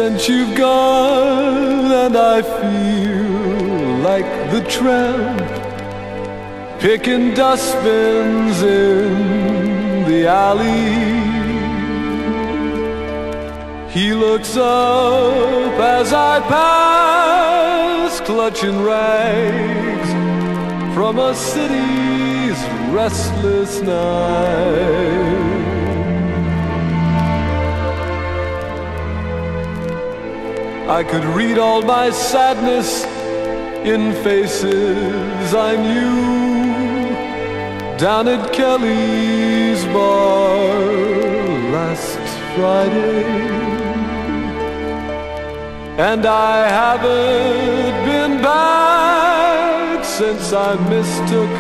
since you've gone, and I feel like the tramp picking dustbins in the alley. He looks up as I pass, clutching rags from a city's restless night. I could read all my sadness in faces I knew down at Kelly's bar last Friday. And I haven't been back since I mistook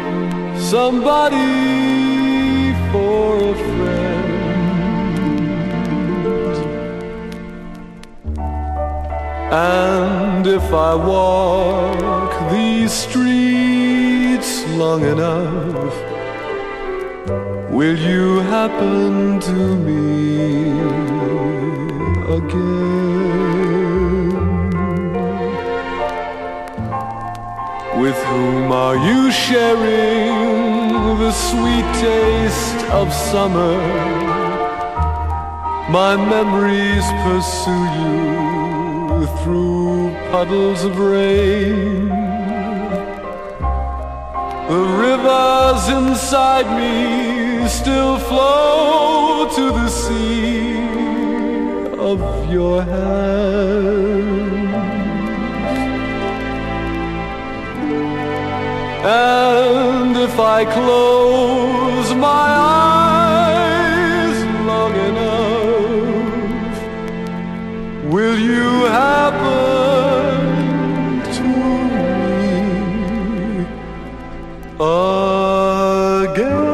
somebody for a friend. And if I walk these streets long enough, will you happen to me again? With whom are you sharing the sweet taste of summer? My memories pursue you through puddles of rain. The rivers inside me still flow to the sea of your hand. And if I close my eyes long enough, will you happen to me again?